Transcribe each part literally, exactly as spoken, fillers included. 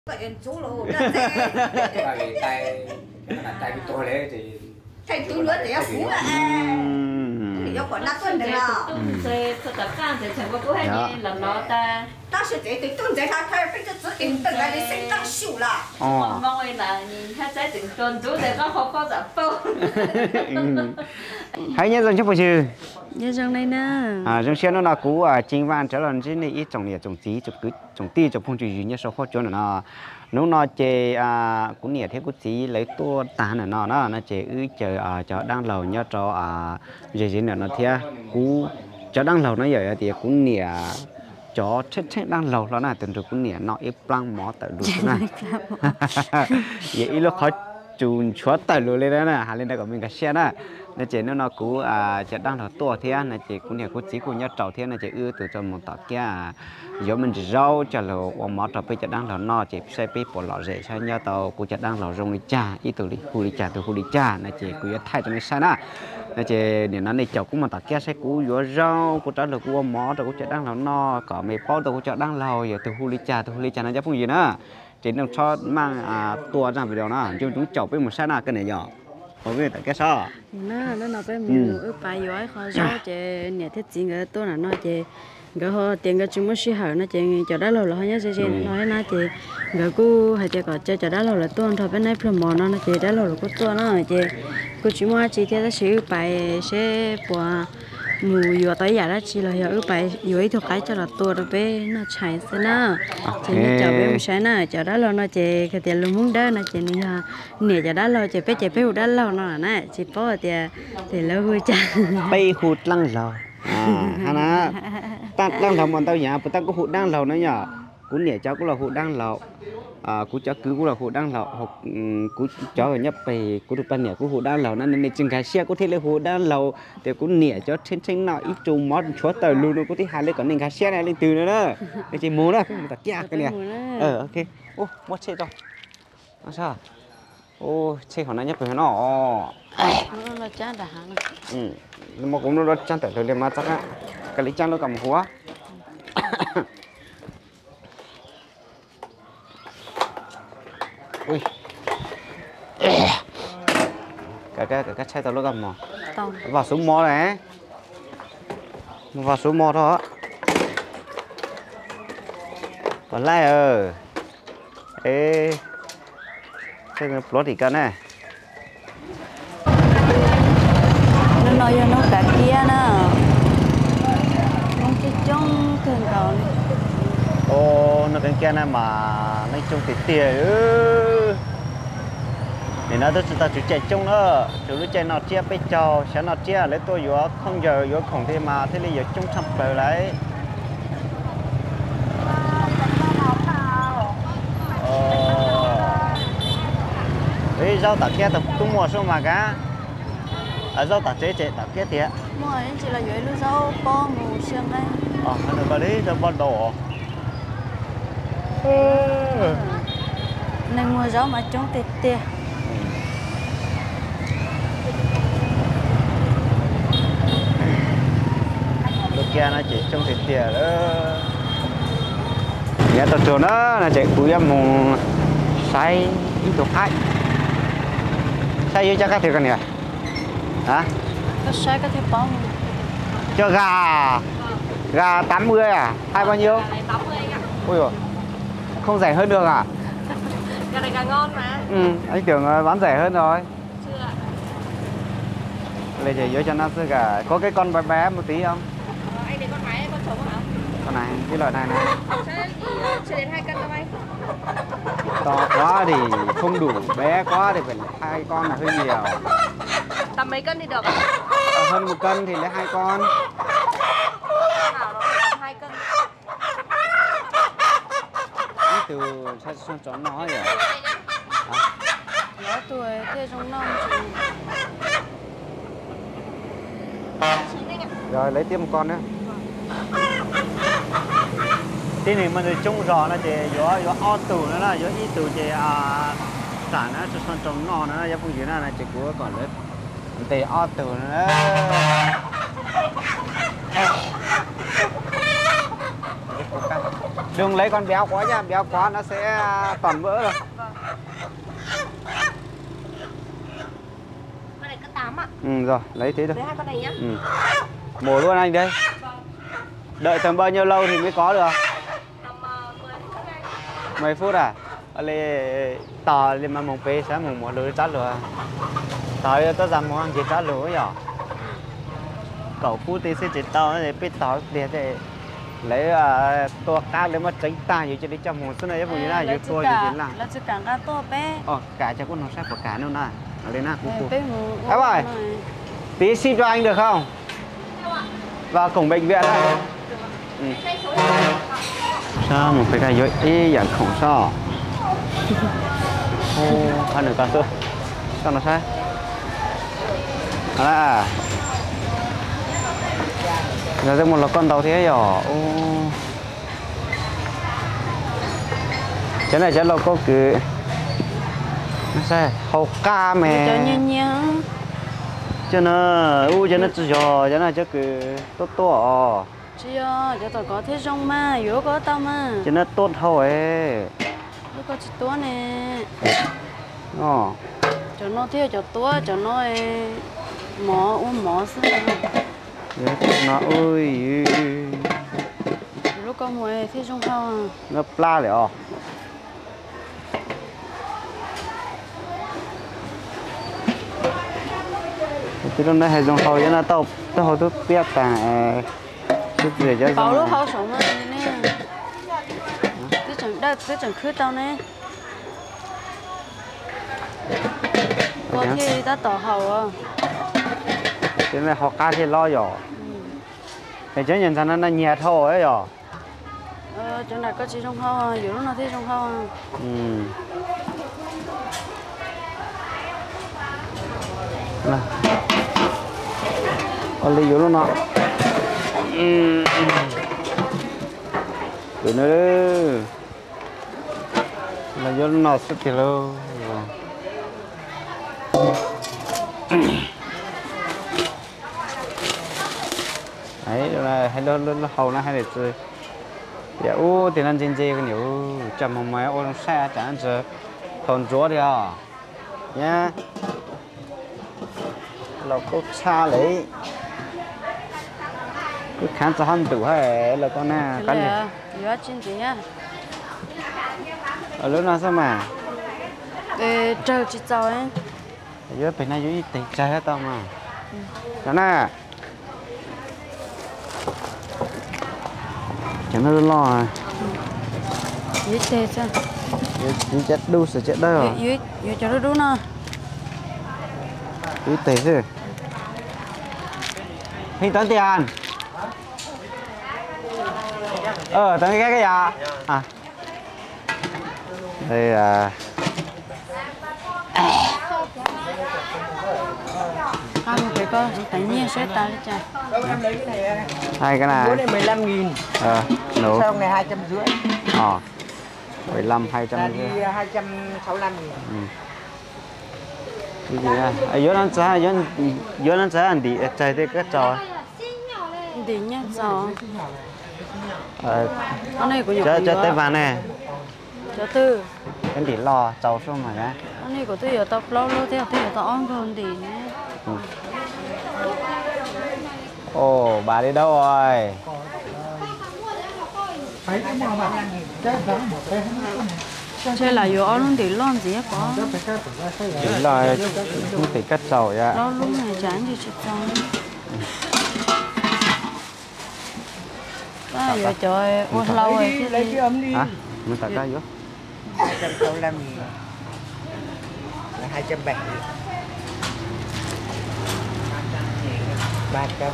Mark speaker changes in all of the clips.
Speaker 1: Tại chú lô
Speaker 2: tại vì tay tay cái tôi đấy thì
Speaker 1: thầy chú nữa thì phú à thì do còn nát tuần đấy à
Speaker 3: sẽ tất cả sẽ chẳng có cố hay đi làm nó ta
Speaker 1: ta sẽ để để tuần đấy ta thay phải cho tự in tự cái sinh tăng xỉu là
Speaker 3: mong mong là nhìn thấy sẽ từng tuần chú để có khó có giảm phô
Speaker 4: hãy nhớ rằng chút buổi chiều
Speaker 3: nhớ rằng này nè
Speaker 4: à trong xe nó là cũ à chính văn trở lần trên này ít trồng nhẹ trồng tí trồng cứ trồng ti trồng phong trì nhớ số khó chỗ này nó nếu nó chơi à cũng nhẹ thế cũng tí lấy tua tàn này nó nó nó chơi ư chờ à cho đang lầu nhớ cho à gì gì nữa nó thế cũ cho đang lầu nó vậy thì cũng nhẹ cho chết chết đang lầu nó là từng rồi cũng nhẹ nó ít plăng mỏ tại đủ này vậy lúc khó chùn chúa tại lùi lên đó nè hà lên đây của mình cả xe đó nên chị nó nó cũ à chị đang là tua thế này chị cũng nhẹ cũng chỉ cũng nhớ trầu thế này chị ưa từ trong một tờ kia giờ mình rau cho là ông mỏ trầu bây giờ đang là no chị sẽ bị bỏ lọ rễ sao nhớ tàu cũng chị đang là rong đi cha ít từ đi khu đi cha từ khu đi cha này chị cũng thay cho nó sai đó này chị để nó này chậu cũng mà tờ kia sẽ cũ vừa rau cũng trả lời của ông mỏ rồi cũng chị đang là no có mấy bao từ cũng chị đang lâu giờ từ khu đi cha từ khu đi cha nó chắc không gì nữa chị nó cho mang à tua ra video nó chúng chúng chậu với một sai nào cái này nhỏ không biết tại cái sao
Speaker 3: nó nó nó phải mua ở bài giỏi khó giỏi chị nhà thiết gì người tôi là nó chị cái họ tiền cái chúng mới suy hở nó chị cho đã lâu là họ nhớ chị chị nói nó chị người cô hay chị có chơi cho đã lâu là tôi thôi bên này phải mò nó chị đã lâu là cô tôi nó chị cô chỉ mua chị theo cái sự bài sẽ của mù vừa tới giờ đó chỉ là ở bài dưới thuộc cái cho là tôi rồi bé nó chạy xe nó chị nó chở bé một sáng nó chở đó lâu nó chị cái tiền luôn muốn đó nó chị nó nè chở đó lâu chị bé chị bé hụt đó lâu nó là nè chị bỏ thì thì lâu hơi chả
Speaker 4: bay hụt lăng lầu à hả ta đang lầu mà tao nhà tao có hụt đang lầu nữa nhở cũng nè cháu cũng là hụt đang lầu à cú cháu cứ cũng là hụt đang lầu học cú cháu ở nhấp về cú được ban nè cú hụt đang lầu nên nên chừng cái xe có thể là hụt đang lầu thì cú nè cháu trên trên nào ít trùng mót chúa tờ luôn luôn có thể hai lấy còn nên cái xe này lên từ nữa đó cái chị muốn đó cái kia cái nè ờ ok ô mót xe cho nó sao ô xeของnó nhấp về nó
Speaker 3: nó là chán đã hàng
Speaker 4: ừ mà cũng nó chán tại rồi mà chắc á cái lấy chán nó cầm hóa ui cái cái cái xe tao nó cầm mà vào số mò này vào số mò đó còn lại ờ ê cái nó plot thì cái này
Speaker 3: nó nói cho nó cả kia nè nó cái trong thường cầu này
Speaker 4: ô nó cái kia này mà nó trông thì tiền ư thì nó tức là chủ chạy chung đó chủ lúc chạy nó chia bây giờ sẽ nó chia lấy tôi vừa không giờ vừa không thì mà thế bây giờ chung sắp bờ lấy ấy rau tạc kia tập cũng mua số mà cả ở rau tạc chế chế tạc kia tiệt
Speaker 3: mua anh chỉ là dưới lúc rau bò mù xiêm đấy
Speaker 4: ờ nó vào đấy rau bò đỏ
Speaker 3: nên mua rau mà trông tê tê
Speaker 4: lúc kia nó chỉ trông thịt tiệt đó nhà tôi chỗ nó là chạy cúi em mùng say ít đồ khách say với chắc các thứ cái này hả
Speaker 3: có sai có thể bông
Speaker 4: cho gà gà tám mươi à hai bao nhiêu ui rồi không rẻ hơn được à
Speaker 3: gà này gà ngon mà
Speaker 4: ừ anh tưởng bán rẻ hơn rồi
Speaker 3: chưa ạ
Speaker 4: lấy chỉ vô cho nó sữa gà có cái con bé bé một tí không
Speaker 3: ờ, anh để con mái con trống hả
Speaker 4: con này cái loại này này
Speaker 3: chắc thì chưa đến hai cân đâu anh
Speaker 4: to quá thì không đủ bé quá thì phải hai con là hơi nhiều
Speaker 3: tầm mấy cân thì được
Speaker 4: à, hơn một cân thì lấy hai con
Speaker 3: nào nó phải tầm hai cân
Speaker 4: ít từ sao sao chó nói rồi
Speaker 3: nó tuổi kia trong năm
Speaker 4: rồi lấy tiếp một con nữa thế này mình trông rõ là chỉ có có ao tù nữa là có ít tù chỉ à sản nó cho son trồng nọ nữa là phong gì là chỉ có còn lớn tề ao tù nữa đừng lấy con béo quá nha, béo quá nó sẽ toàn vỡ rồi.
Speaker 1: Con này cỡ tám ạ.
Speaker 4: Ừ rồi, lấy thế thôi.
Speaker 1: Lấy hai con này nhá.
Speaker 4: Ừ. Mổ luôn anh đây. Đợi tầm bao nhiêu lâu thì mới có được?
Speaker 1: Tầm mười phút đây.
Speaker 4: mười phút à? Ở đây tờ lên mà mong phê sẽ mong một lưới chát rồi. Tới tôi dám mong chỉ chát lưới nhở. Cậu phút thì sẽ chỉ tao để biết tao để để lấy tua cá để mà tránh ta như cho đi trong một số này như này như tua như thế nào.
Speaker 3: Là chỉ cả cá to bé.
Speaker 4: Ồ, cả cho con nó sắc của cả nữa nè. Ở đây nè, cú cú.
Speaker 3: Em
Speaker 4: ơi, tí ship cho anh được không? Vào cổng bệnh viện đây. Ừ. Sao một cái cái dưới ý dạng khổng sao? Ô, ăn được cả cơ. Sao nó sai? À. Giờ đây một là con tàu thế nhỏ. Ô. Cái này chắc là có cứ nó sai hộp ca mẹ
Speaker 3: cho nhanh nhá
Speaker 4: cho nó u cho nó cho cho nó chắc cứ tốt tốt
Speaker 3: chưa cho tao có thế trong mà yếu có tao mà
Speaker 4: cho nó tốt thôi
Speaker 3: nó có chỉ tua nè
Speaker 4: ờ
Speaker 3: cho nó theo cho tua cho nó mỏ uống mỏ xíu
Speaker 4: nó ơi
Speaker 3: lúc con mua thế trong không
Speaker 4: nó pla đấy à thì lúc này hay dùng hầu cho nó tàu tàu hầu tôi biết cả chút gì cho
Speaker 3: bảo lúc hầu sống mà nè cứ chẳng đây cứ chẳng khứ tao nè có thì ta tỏ hầu à
Speaker 4: cái này họ cá thì lo rồi thì chứ nhìn thằng nó nhẹ thôi ấy rồi
Speaker 3: ờ chỗ này có chỉ trong hầu à dù lúc nào thấy trong hầu à
Speaker 4: ừ là còn lấy vô nó ừ rồi nữa là vô nó sẽ thì lâu ấy là hay lo lo hầu nó hay để chơi dạ ô thì nó trên dây cái nhiều chậm một máy ô nó xe chẳng chờ còn chúa đi à nhá là có xa lấy cái khán giả hắn tủ hay là con nào
Speaker 3: cái này yếu chín gì nhá
Speaker 4: ở lúc nào sao mà
Speaker 3: ê trời chỉ tao ấy
Speaker 4: yếu bên này yếu tình trai hết tao mà đó nè chẳng nó lo à
Speaker 3: yếu tê sao
Speaker 4: yếu chết đu sẽ chết đây rồi
Speaker 3: yếu yếu cho nó đu nè
Speaker 4: yếu tệ chứ hình toán tiền ờ toán cái cái gì à à đây là
Speaker 3: hai một cái con tự nhiên sẽ ta đi chả
Speaker 4: hai cái này
Speaker 5: này mười lăm nghìn
Speaker 4: ờ nổ
Speaker 5: xong này hai trăm rưỡi
Speaker 4: ờ mười lăm hai trăm
Speaker 5: đi hai trăm sáu mươi lăm nghìn
Speaker 4: ừ. Cái gì à ở dưới nó giá dưới dưới nó giá anh đi chạy thế cái trò
Speaker 3: đi nhá giò
Speaker 4: ờ
Speaker 3: con này của nhỏ
Speaker 4: cho cho tay vàng này
Speaker 3: cho tư
Speaker 4: cái đi lo trâu xong mà cái
Speaker 3: con này của tôi ở tao lâu lâu theo tôi ở tao on rồi đi nè
Speaker 4: ừ. Ồ bà đi đâu rồi
Speaker 3: chơi là vừa on luôn đi lon gì á có
Speaker 4: đúng là không thể cắt trầu vậy
Speaker 3: lo lúc này chán thì chết xong ta vừa trời ôn lâu rồi
Speaker 5: lấy cái ấm đi
Speaker 4: hả mình tặng cái vô
Speaker 5: hai trăm sáu mươi lăm nghìn là hai trăm bảy ba trăm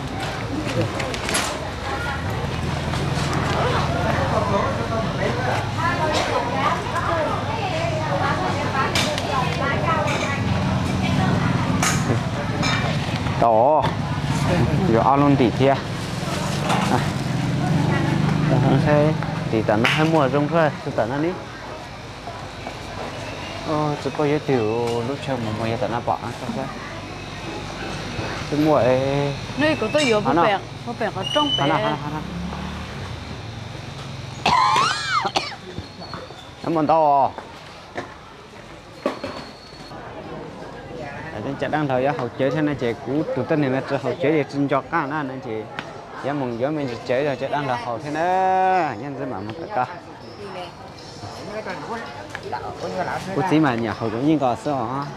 Speaker 4: tổ rồi ao luôn tỉ kia không thấy thì tận nó hay mua trong thôi tôi tận nó đi ô tôi có giới thiệu lúc chơi mà mua tận nó bỏ sao thế tôi mua ấy
Speaker 3: nơi của tôi vừa bố bẹt bố bẹt ở trong bẹt
Speaker 4: nó mòn to trên chợ đang thời hậu chế thế này chị cũ tụi tên này là hậu chế để xin cho cá nó nên chị giá mừng gió mình chế rồi chợ đang là hậu thế nữa nhân dân mà một cả cô chỉ mà nhà hậu cũng như có sao hả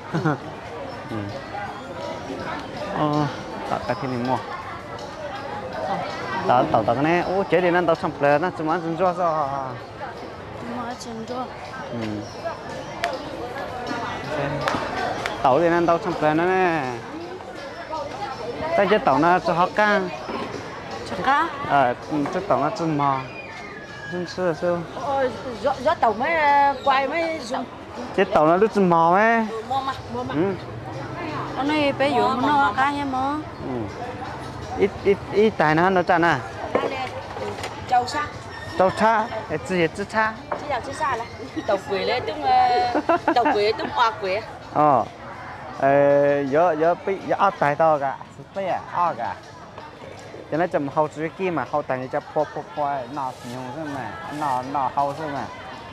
Speaker 4: ờ tạo cái gì mua tạo tạo tạo cái này ô chế thì nó tạo xong rồi nó chỉ muốn chân cho sao
Speaker 3: mua chân cho
Speaker 4: tàu thì nó tàu xong rồi nó nè tay chết tàu nó cho họ cá
Speaker 3: cho cá
Speaker 4: ờ chết tàu nó chân mò chân sữa sữa
Speaker 3: gió gió tàu mới quay mới dùng
Speaker 4: chết tàu nó đứt chân mò ấy
Speaker 3: mò mà mò mà con này bé dùng nó cá nha mò
Speaker 4: ít ít ít tài nó nó chả nè
Speaker 3: châu sa
Speaker 4: châu sa cái gì chữ sa
Speaker 3: chứ nào chữ sa là tàu quế lên tung tàu quế tung hoa quế
Speaker 4: ờ giờ giờ bị giờ áo tài to cả bây giờ áo cả cho nên chấm hậu chữ kia mà hậu tài cho po po po nọ nhiều thế mà nọ nọ hậu thế mà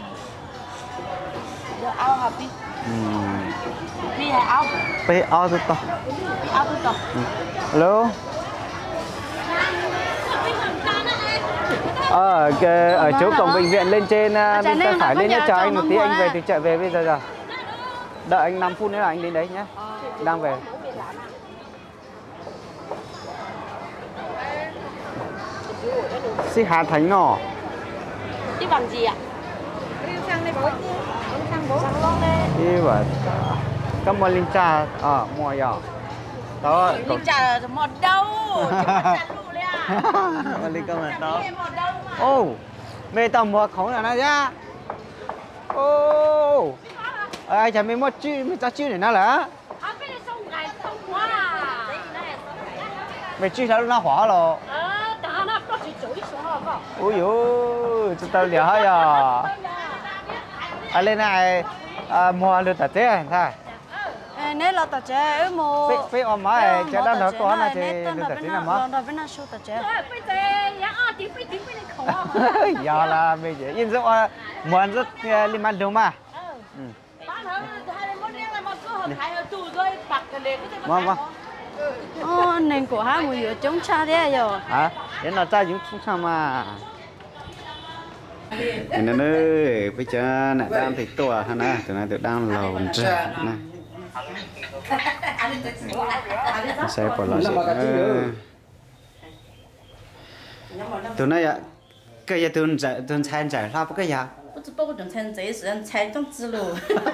Speaker 3: giờ áo hả pi pi hay áo
Speaker 4: pi áo tôi to
Speaker 3: áo tôi to
Speaker 4: hello ờ cái ở chỗ cổng bệnh viện lên trên bên tay phải lên nhé chờ anh một tí anh về từ chợ về bây giờ rồi đợi anh năm phút nữa là anh đến đấy nhé đang về xí Hà Thành nọ
Speaker 3: đi bằng gì ạ
Speaker 4: đi vào cảm ơn linh cha à mua giờ đó
Speaker 3: linh cha một đâu
Speaker 4: mà linh cảm ơn đó ô mẹ tao mua khổng là nó ra ô ai chả mấy mất chứ mấy cháu chứ này nó là mày chứ sao nó hỏa rồi ôi dồi chúng tao liều hay à à lên này mua được tạt thế thôi
Speaker 3: nếu là tạt chế mua
Speaker 4: phê phê om máy chế đang nói có là chế được tạt thế nào mà
Speaker 3: rồi bên nào show tạt chế
Speaker 4: giờ là bây giờ in dấu muốn rất liên quan đúng mà vâng vâng
Speaker 3: ô nên của hai người ở chống cha thế rồi
Speaker 4: hả đến là cha chúng chúng sao mà nên ơi bây giờ này đang thì to hả nè từ này tôi đang lầu ra nè sẽ bỏ lò sẽ từ này ạ cái gì tôi giải tôi猜giải pháp cái gì
Speaker 1: 不知不懂成这是财政之路。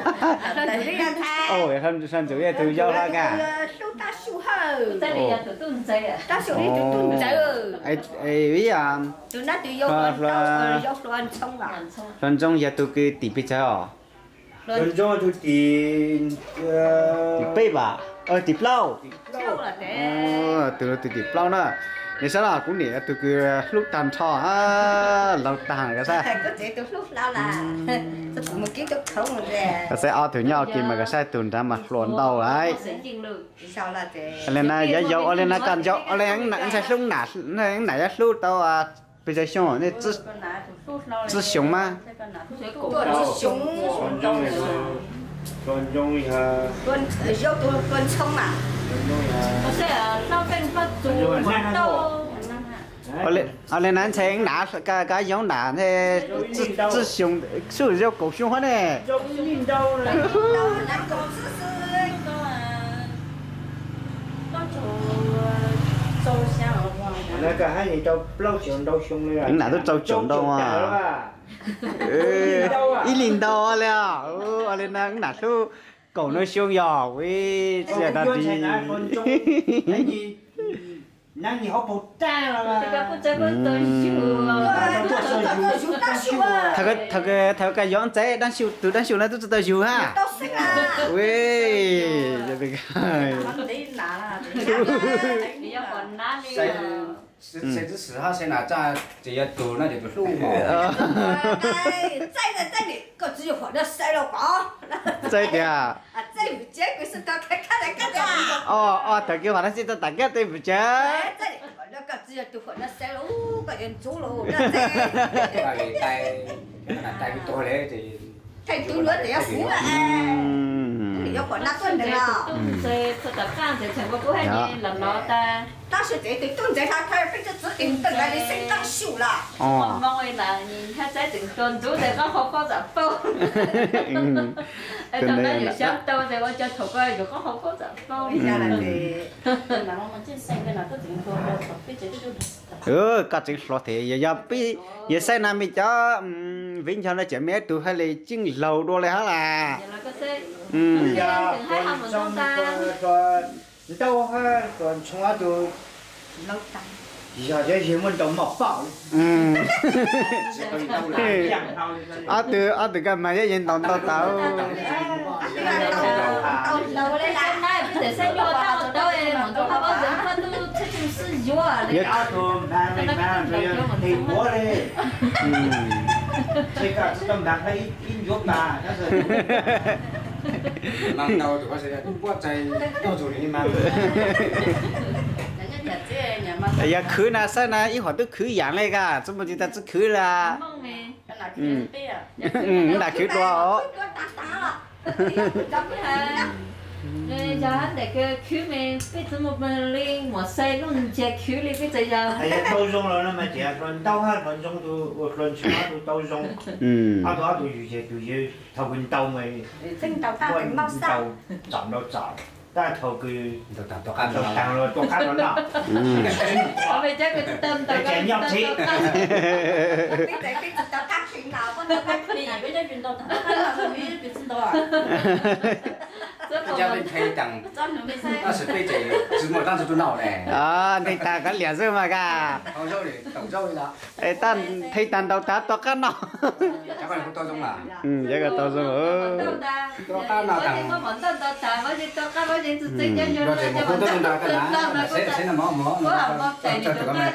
Speaker 4: ôi không không chủ yếu từ do là cả
Speaker 1: 收大收好。在里呀，都都是这呀。大收里都都这哦。
Speaker 4: ai ai bây giờ
Speaker 1: từ nãy từ vô loạn vô loạn冲à.
Speaker 4: loạn trong giờ tôi cái tỷ bây giờ
Speaker 5: Lần cho tôi tiền
Speaker 4: tỷ bê bà ờ tỷ plau
Speaker 1: Châu là thế.
Speaker 4: ờ từ từ tỷ plau nữa để sao là cũng để từ cái lúc tàn cho à lâu tàn cái sao
Speaker 1: Có thể từ lúc lao là tôi cũng một cái chút không rồi.
Speaker 4: cái sẽ ao thử nhau kia mà cái sai tuần ra mặt luồn đầu ấy
Speaker 1: sao là thế
Speaker 4: lên là giá dầu lên là cần dầu lên nãy sai sung nạt lên nãy lúc tao à bây giờ xong này chứ chứ sống mà
Speaker 5: còn trong nhà
Speaker 1: con vô tôi con xong mà có thể sau bên bắt tù bắt đâu
Speaker 4: ở lên ở lên anh xem nã cái cái giống nã thế chứ chứ sống sử dụng cổ sống hết này
Speaker 5: trong nhìn đâu là là cả hai người đâu lâu chuyện đâu xong rồi
Speaker 4: anh nã tôi trâu trộn đâu mà ý linh đâu à ừ ở lên anh nã tôi cổ nó siêu giò với xe đạp đi
Speaker 5: năng gì họ bột cha là
Speaker 4: thật cái thật cái thật cái giống chế đang siêu từ đang siêu này tôi tự siêu ha ui giờ được
Speaker 2: 谁知十号先拿炸，只要多那就不输嘛。
Speaker 1: 在的在你，个只有火的塞了包。
Speaker 4: chế kìa
Speaker 1: à chế bị chế cái sự tao thấy cái này cái này
Speaker 4: ờ ờ thật cái hoạt động tôi tặng cái tôi bị chế
Speaker 1: chế nó cái chỉ là tụi nó xe lú cái yên chú lú
Speaker 2: Tại vì tay là tay cái to đấy thì
Speaker 1: thầy tôi nói để phú à thì có còn nát tuần đấy à
Speaker 3: sẽ tất cả sẽ thành một cái gì là nó ta
Speaker 1: ta sẽ để để tuần đấy ta thay bây giờ tự nhiên tự cái đi sinh tăng xỉu là
Speaker 3: mong mong là nhìn thấy sẽ từng tuần chú để có không có giảm bao em thằng đóอยู่ชั้นโตแต่ว่าจะถูกก็อยู่ก็không có giảm bao
Speaker 1: bây giờ là để
Speaker 3: là nó chỉ xem cái nào có từng tuần rồi phải chỉ được
Speaker 4: ừ có chữ lo thì giờ giờ bị giờ sai nam bị cho vinh cho nó chỉ mấy tụ hay là chừng lâu đô lại hả là
Speaker 3: là có sẽ
Speaker 4: ừ
Speaker 5: giờ còn trong còn đâu ha còn xóa tụ
Speaker 1: lâu tăng
Speaker 5: giờ chỉ chỉ muốn đồng một bảo
Speaker 4: ừ
Speaker 5: chẳng nào
Speaker 4: à từ à từ cái mà cái gì tao tao tao
Speaker 1: lâu đấy là
Speaker 3: này bây giờ sẽ vô tao đâu em mà tao không bao giờ có tu thế chúng sư vô à
Speaker 5: cái áo thun đang đang đang rồi thì búa đi chỉ cả chỉ tầm đặt đây in giúp ta đó rồi
Speaker 2: mang đầu thì có sẽ quá chạy đâu rồi đi mang
Speaker 4: giờ khứ na sai na ít hoạt tức khứ dạng này cả chúng mình ta chỉ khứ là ừ ừ là khứ đó
Speaker 3: nên giờ để cái khứ mình bây giờ một mình lên một xe luôn chạy khứ lên bây giờ
Speaker 5: thầy tao dùng rồi nó mà chỉ còn tao ha còn dùng tu còn xóa tu tao dùng
Speaker 4: ừ
Speaker 5: à đó tu gì gì tu gì thầu bên tao mày
Speaker 1: sinh tàu ta phải mau sao
Speaker 5: chọn đâu chọn ta thầu cứ
Speaker 2: tao tao tao ăn
Speaker 5: tao
Speaker 2: rồi
Speaker 5: tăng rồi tao khác rồi nào
Speaker 3: ở bây giờ cái tên tao
Speaker 5: cái nhóc chị
Speaker 1: cái cái cái tàu khác chuyện nào con tàu khác
Speaker 3: bây giờ chuyện tao tao biết biết tao à
Speaker 2: gia đình thấy rằng nó sẽ bị chạy chỉ một đang chụp nào này
Speaker 4: à thì ta có lẽ rồi mà cả
Speaker 2: không rồi thì tổng rồi đó
Speaker 4: ấy ta thấy ta đâu ta to cái nào
Speaker 2: các bạn cũng to giống là
Speaker 4: ừ vậy là to rồi
Speaker 2: to ta nào thằng
Speaker 3: có món tao tao tao có gì tao có có gì tự nhiên cho
Speaker 2: rồi thì một con tao nào cái lá sẽ sẽ là mỏ mỏ
Speaker 3: có làm món chạy đi tao
Speaker 2: này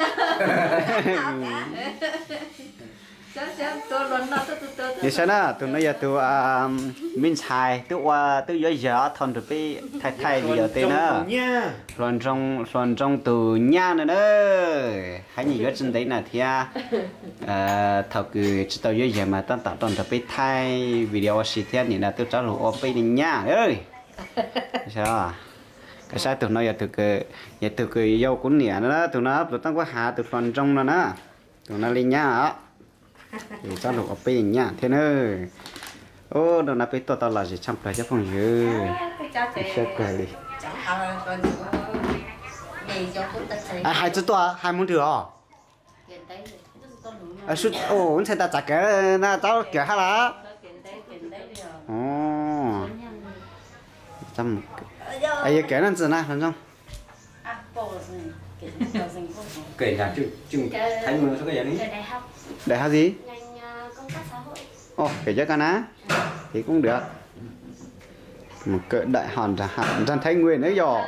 Speaker 4: như thế nào tụi nó giờ tụi minh xài tụi qua tụi giờ giờ thằng tụi bị thay thay đi giờ tên nữa lần trong lần trong tụi nhà nữa nữa hay nhiều giờ trên đấy là thì à thầu cứ chỉ tao giờ giờ mà tao tạo tụi bị thay video xí thế này là tụi cháu lụa ở bên đi nhà ơi sao cái sao tụi nó giờ tụi cái giờ tụi cái yêu cũng nhẹ nữa tụi nó tụi tao có hạ tụi lần trong nữa nè tụi nó lên nhà á thì cháu lụa ở bên nhà thế nữa ô đồ nào bị to to là gì chăm phải cho phong dư sẽ cười đi à hai chú to hai muốn được à à chút ô anh thấy ta chặt cái na cháu kiểu hả lá ồ chăm ai cái nó gì na làm không
Speaker 2: kể là chứ chứ thấy người số cái gì đấy
Speaker 4: đại học gì ồ kể cho cái ná thì cũng được một cỡ đại hòn ra hẳn ra thấy nguyên nữa rồi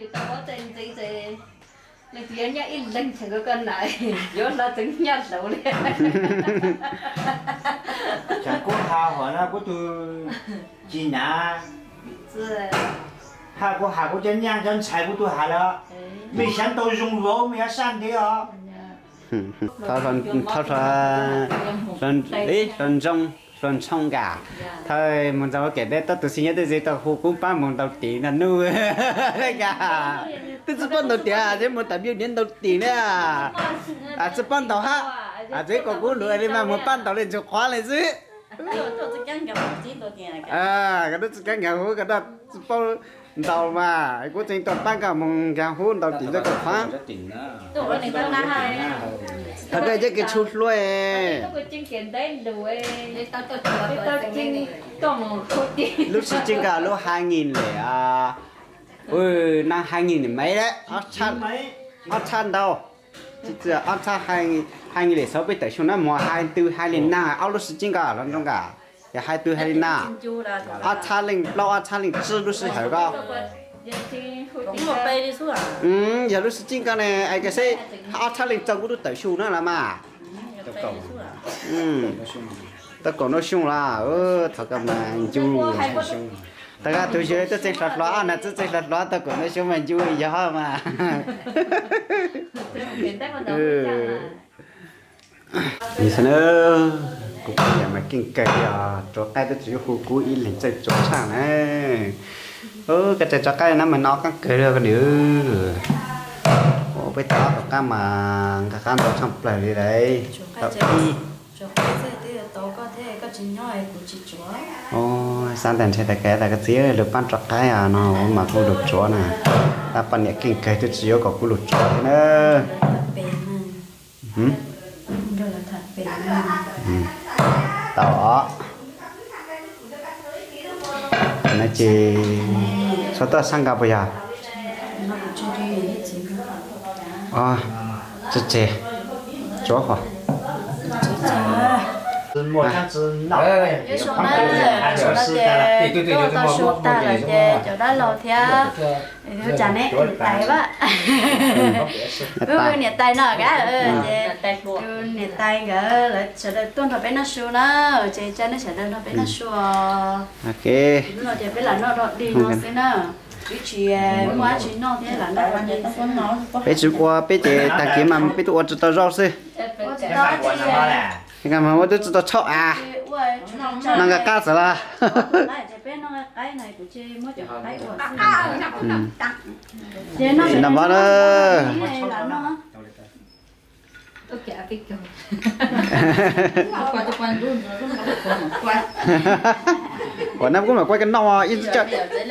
Speaker 3: lần thứ nhất ít lần chẳng có cân lại do nó tính nhặt đầu lên
Speaker 5: chẳng có hào hỏi nó có từ chỉ nhà hà có hà có chân nhang chân chạy của tôi hà đó vì sáng tôi dùng lỗ mình sang thế à
Speaker 4: thao phần thao phần phần ấy phần trong phần trong cả thôi muốn sao kể đấy tao tự sinh nhật tự gì tao hồ cũng ba muốn tao tiền là nuôi đấy cả tôi sẽ bắt đầu tiền à chứ muốn tao biểu diễn tao tiền đấy à à sẽ bắt đầu ha à chứ còn cũng lười đi mà muốn bắt đầu lên chụp khóa lên chứ à cái đó cái nhà hú cái đó bao tàu mà cũng chính toàn ban cả mong nhà hú tàu tiền cho cái khóa thật ra cái chút luôn lúc xưa chính cả lúc hai nghìn lẻ à ôi năm hai nghìn mấy đấy ớt chăn ớt chăn đâu chỉ là ớt chăn hai hai nghìn lẻ sáu bây giờ chúng nó mua hai tư hai nghìn na áo lúc xưa chính cả lần trong cả ya hai tư hai nghìn na ớt chăn linh lâu ớt chăn linh chưa lúc xưa hiểu không
Speaker 3: cũng một bay đi xuống à
Speaker 4: ừ giờ lúc xưa chính cả này ai cái gì ớt chăn linh trong cũng được tới xuống nữa là mà ừ tất cả nó xuống là ơ thật cả mà chú tất cả tôi chơi tôi chơi lật loa nè tôi chơi lật loa tất cả nó xuống mình chú ý cho mà như thế nữa cũng phải mà kinh cây à cho cái đó chỉ khu cũ ít lên chơi chỗ sang này ơ cái chơi cho cái nó mà nó các cây được cái nữa ô bây giờ có cái mà cái con đó xong lại đi đấy tập đi ô sáng đèn chơi cái là cái gì được ban cho cái à nó mà không được chỗ nè ta ban nhẹ kinh cây tôi chỉ có cũng được chỗ nữa hử tao nó chỉ số tao sang gặp bây giờ à chết chết chó hả
Speaker 6: một tháng từ nọ
Speaker 3: cái số đó là số đó thì tôi tao số ta là cái chỗ đó lò theo cái chả nè tay quá ừ nhiệt tay nó cái ừ nhiệt tay cái là sẽ được tuân theo bên nó số nó chế chân nó sẽ được nó bên nó số
Speaker 4: ok
Speaker 3: nó chế bên là nó đi nó sẽ nó cái chuyện mua chuyện nó thế là nó quan trọng nó nó
Speaker 4: bây giờ qua bây giờ ta kiếm mà bây giờ tôi tao rau xí cái mà tôi tôi tao chọn à nó cái cá gì là nằm bao đó còn năm cũng là quay cái nọ in chắc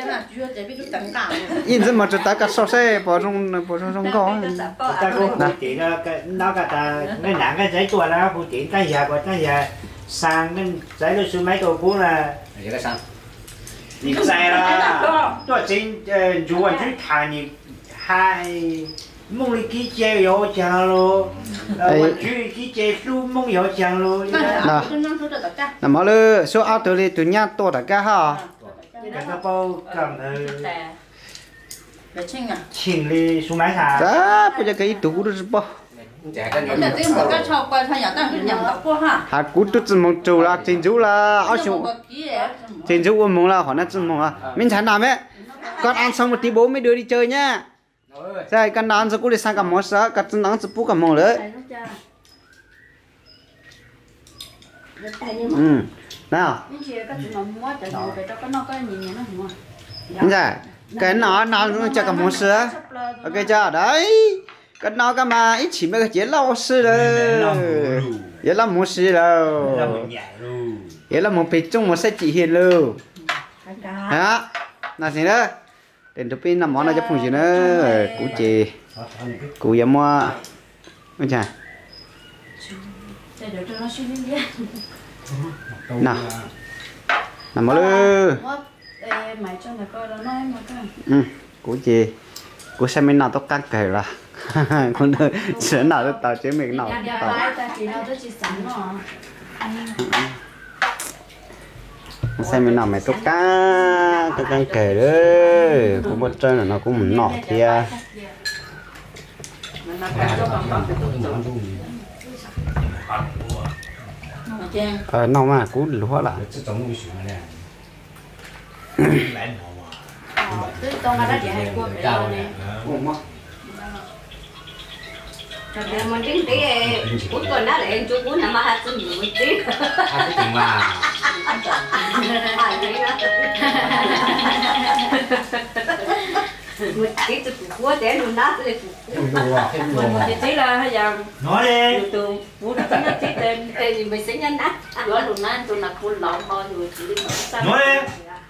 Speaker 4: in rất mà chúng ta cắt sâu xe bỏ trong bỏ trong trong có
Speaker 6: ta cũng phụ chỉ cái nó cái ta cái nặng cái giấy tua là phụ chỉ cái giờ còn cái giờ sang cái giấy nó xuống mấy cầu cũ là
Speaker 2: cái sang
Speaker 6: 你在了，多真呃，如果去看你还梦里去接要讲咯，呃，我去去接书梦要讲咯。
Speaker 4: nè nằm ở đây số áo từ đây từ nhà to đã cả ha
Speaker 6: cái cái bao cầm từ
Speaker 3: để chinh à
Speaker 6: chỉnh đi xuống máy xả.
Speaker 4: đó bây giờ cái tủ đó bao
Speaker 3: để tiếng một cái chọc qua thay nhà ta cứ nhầm đọc qua ha
Speaker 4: hạt cú tút chân mong chú là chân chú là áo xuống chân chú ôm mong là họ nói chân mong à mình chẳng làm ấy con ăn xong một tí bố mới đưa đi chơi nhá rồi con ăn xong cú đi sang cả món sữa cả chân nắng chụp cả mong nữa ừ nào dạ cái nó nó cho cả món sữa ok chưa đấy cái nó cái mà ít chỉ mấy cái chế lau sư rồi vậy là một sư rồi vậy là một bịch chung một set chỉ hiền luôn hả là gì đó đến lúc pin nằm món này cho phun gì nữa cú chì cú yếm mua ôi chà nào nằm món luôn ừ cú chì cú xem bên nào tóc căng kề là con đời sẽ nào tôi tao chế mình nào tao xem bên nào mày tóc căng tóc căng kề đó cũng một chân là nó cũng muốn nọ kia ờ nó mà cú lúa là
Speaker 1: Rồi mình tính tí cuối tuần đó lại chú muốn làm hai trăm mười một tí.
Speaker 2: hai cái tiền mà
Speaker 1: một tí từ cuối để luôn đó từ
Speaker 3: một tí là hay giờ
Speaker 6: nói đi
Speaker 3: từ phú đã tính tí tên
Speaker 1: thì mình sẽ nhanh á.
Speaker 3: đó luôn nãy tôi là phun lợn thôi rồi chỉ đi
Speaker 6: nói đi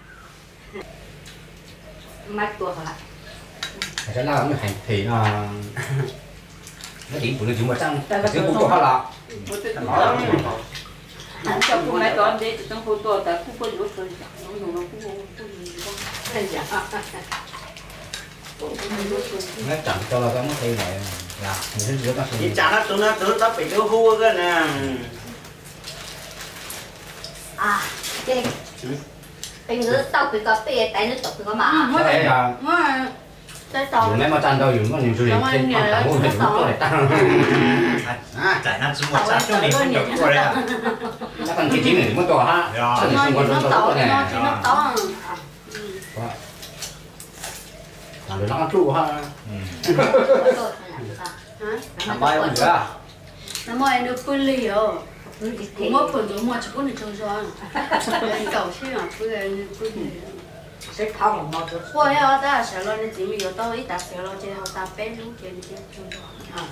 Speaker 1: mai tuột hả?
Speaker 2: cái nào cũng hành thì nó nó chỉ phụ nữ chúng mà chăng chứ cũng có là
Speaker 3: anh cho cô mấy con đi thì trong khu tôi tại khu tôi lúc rồi nó dùng nó khu khu này dạ
Speaker 2: nó chẳng cho là cái mất tiền này là mình sẽ rửa
Speaker 6: đi chả nó tụi nó tụi nó bị đứa hua cái nè
Speaker 1: À, cái anh nữa tao bị có bê tay nó tụt có mà.
Speaker 2: thế là
Speaker 3: tới tàu
Speaker 2: dùng mấy mà chăn đâu dùng nó nhiều chuyện trên mặt tàu mình cũng có thể tăng
Speaker 6: tại nó chúng một chả cho mình không được qua đây
Speaker 2: chắc là cái chính này mới to ha
Speaker 6: rồi
Speaker 3: nó nó tàu nó chỉ nó tàu
Speaker 2: làm được nó ăn trụ ha
Speaker 1: Hả?
Speaker 2: làm bao nhiêu nữa
Speaker 3: nó mới được phun lì rồi mỗi phần tôi mua chỉ có được trồng xoan cầu xí mà cứ cứ
Speaker 5: sẽ không mà được
Speaker 3: qua hết ta sẽ lo nên chỉ mình có tao ít ta sẽ lo chơi học ta bé lúc chơi đi trồng xoan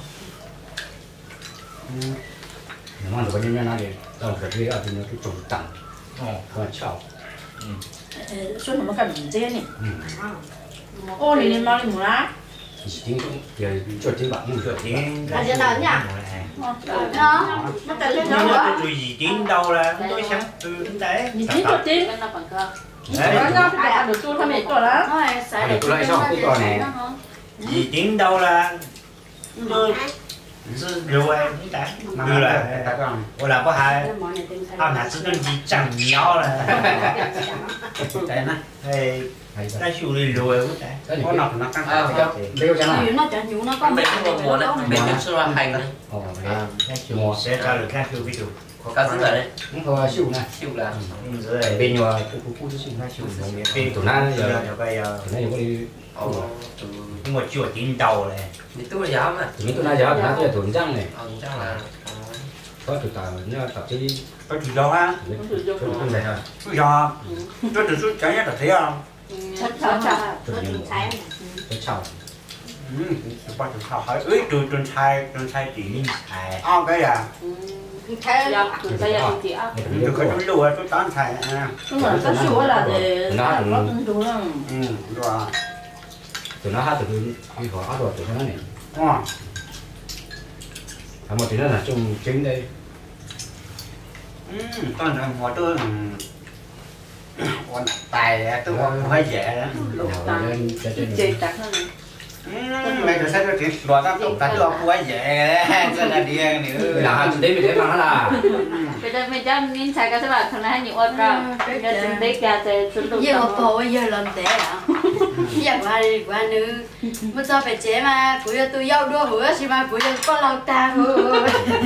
Speaker 2: nếu mà được bao nhiêu năm đi đâu phải đi ở thì nó cái trồng tặng không chào
Speaker 1: số nó cần gì thế nhỉ ô này nên bao nhiêu một lá
Speaker 2: chính cũng giờ cho chính bạn nhưng cho chính
Speaker 1: là gì nào nhỉ nó nó cần lên
Speaker 6: nhưng
Speaker 1: đó
Speaker 6: mà tôi gì chính đâu là tôi sáng tôi đấy
Speaker 1: gì chính cho chính
Speaker 3: nó bằng cơ
Speaker 1: đấy nó phải ăn được tôi tham gia rồi đó
Speaker 3: nó là sai được
Speaker 2: lại xong cái con này
Speaker 6: gì chính đâu là tôi rồi chúng ta đưa là tôi là có hai ao nát sự đơn gì chẳng nhau là
Speaker 2: đấy nè
Speaker 6: đây ta chịu đi rồi cũng thế
Speaker 2: có nọc nó căng thẳng cho đeo cho nó
Speaker 3: nó chả nhú nó có
Speaker 7: bên cái mùa đấy bên cái sữa hành đấy
Speaker 2: ồ
Speaker 6: mùa sẽ cho được các phiêu ví dụ
Speaker 7: có cá dứa ở đây
Speaker 2: không có siêu này
Speaker 7: siêu là
Speaker 6: dưới
Speaker 2: bên nhòa cái khu khu siêu này siêu này bên tụi nó giờ
Speaker 6: bây giờ
Speaker 2: tụi nó có đi
Speaker 6: nhưng mà chưa chính đầu này
Speaker 7: thì tôi là giáo mà
Speaker 2: tụi mình tụi nó giờ tụi nó tôi tụi răng này
Speaker 7: chắc là
Speaker 2: có tụi tao nhớ tập chứ
Speaker 6: có chủ do ha
Speaker 2: không này thôi
Speaker 6: chủ do tôi tự xuất cái nhất là thế không
Speaker 1: thật thật thật
Speaker 2: tụi mình tôi chào
Speaker 6: ừ ba chủ sao hỏi ấy tôi tôi sai tôi sai chỉ linh sai à cái à
Speaker 1: thế tôi thấy là chị á
Speaker 6: tôi có tôi lùa tôi tán sai à
Speaker 1: nhưng mà cái số là để
Speaker 2: nó
Speaker 1: có đúng không
Speaker 6: ừ rồi
Speaker 2: tụi nó hát tụi đi họ rồi tụi nó này
Speaker 6: à
Speaker 2: một tí nữa là chung chính đây
Speaker 6: ừ con thằng họ tôi con tài tôi không hay dễ đó
Speaker 2: lên cho trên
Speaker 1: chị đặt nó này
Speaker 6: mày được sao thì loại các tổng tác cho quá dễ cho là điên nữa
Speaker 2: là hai đấy mình để mà là
Speaker 8: bây giờ mình cho mình xài cái bạn thằng này nhiều ớt ra bây giờ chúng đấy cả sẽ chúng tôi
Speaker 3: giờ một bộ bây giờ làm thế à giờ qua đi qua nữ bây giờ phải chế mà cuối giờ tôi giao đua bữa chỉ mà cuối giờ có lâu ta hử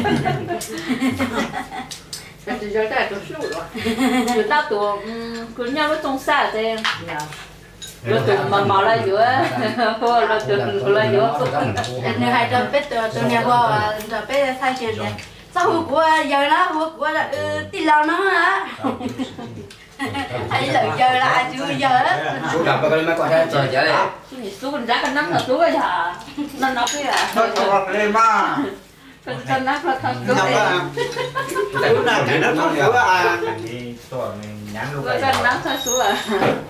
Speaker 1: cái gì đó cái số rồi
Speaker 8: người ta tụ cứ nhau nó trong xa thế rồi tụ mà màu là giữa hồ là tụ là giữa
Speaker 3: nếu hai trăm pet tôi tôi nhà bò tôi pet thay tiền này sao hụt của giờ đó hụt của là tin lòng nó hả ai lợi giờ là ai chưa giờ á
Speaker 2: số đập vào cái máy quạt ra
Speaker 7: rồi giờ đây
Speaker 8: số con giá con nắm là số rồi hả nó nó cái à
Speaker 6: tôi còn lên mà
Speaker 8: con nắm là con số
Speaker 6: đâu
Speaker 8: này
Speaker 6: á lúc nào thì nó không sửa à đi tôi mình nhắn luôn
Speaker 8: con nắm sao số à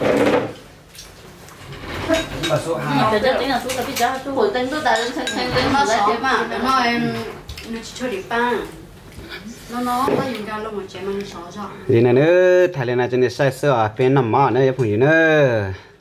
Speaker 2: nhưng mà số hai
Speaker 8: bây giờ tính là số là bây giờ số của tên tôi đã thành thành tên
Speaker 3: nó
Speaker 8: mà
Speaker 3: sợ mà nó em nó chỉ cho đi ba nó nó có dùng ra luôn mà chế mà nó sợ sợ
Speaker 4: thì này nữa thay lên là cho nên sai sữa bên nằm mà nữa phụ nữ nữa